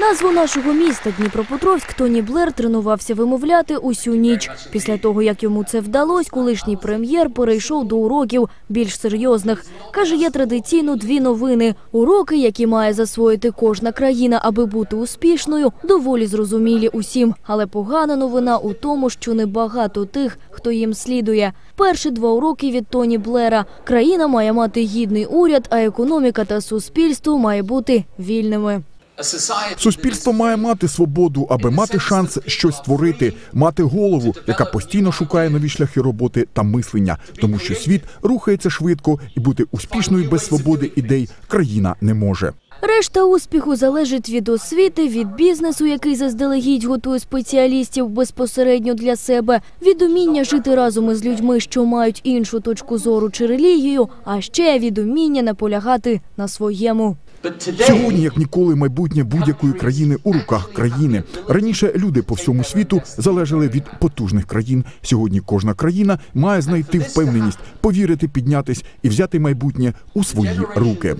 Назву нашого міста Дніпропетровськ Тоні Блер тренувався вимовляти усю ніч. Після того, як йому це вдалося, колишній прем'єр перейшов до уроків більш серйозних. Каже, є традиційно дві новини. Уроки, які має засвоїти кожна країна, аби бути успішною, доволі зрозумілі усім. Але погана новина у тому, що небагато тих, хто їм слідує. Перші два уроки від Тоні Блера. Країна має мати гідний уряд, а економіка та суспільство має бути вільними. Суспільство має мати свободу, аби мати шанс щось створити, мати голову, яка постійно шукає нові шляхи роботи та мислення, тому що світ рухається швидко і бути успішною без свободи ідей країна не може. Решта успіху залежить від освіти, від бізнесу, який заздалегідь готує спеціалістів безпосередньо для себе, від уміння жити разом із людьми, що мають іншу точку зору чи релігію, а ще від уміння наполягати на своєму. Сьогодні, як ніколи, майбутнє будь-якої країни у руках країни. Раніше люди по всьому світу залежали від потужних країн. Сьогодні кожна країна має знайти впевненість, повірити, піднятись і взяти майбутнє у свої руки.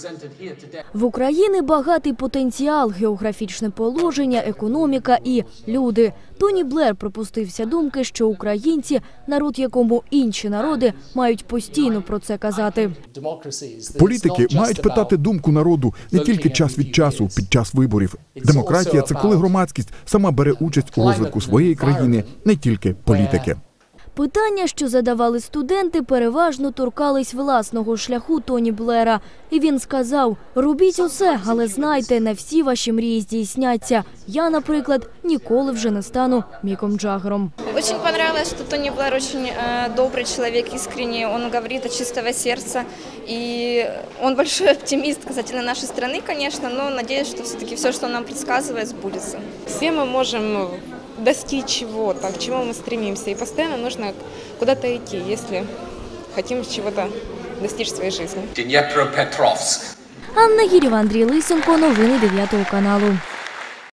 В Україні багатий потенціал, географічне положення, економіка і люди. Тоні Блер припустився думки, що українці – народ, якому інші народи мають постійно про це казати. Політики мають питати думку народу не тільки час від часу, під час виборів. Демократія – це коли громадськість сама бере участь у розвитку своєї країни, не тільки політики. Питання, що задавали студенти, переважно торкались власного шляху Тоні Блера. І він сказав: «Робіть усе, але знайте, не всі ваші мрії здійсняться. Я, наприклад, ніколи вже не стану Міком Джаггером». Очень понравилось, что Тони Блер очень добрый человек, искренний, он говорит от чистого сердца. И он большой оптимист касательно нашей страны, конечно, но надеюсь, что все-таки все, что он нам предсказывает, сбудется. Все мы можем достичь чего-то, к чему мы стремимся. И постоянно нужно куда-то идти, если хотим чего-то достичь в своей жизни. Анна Гірєва, Андрій Лисенко, новини 9 каналу.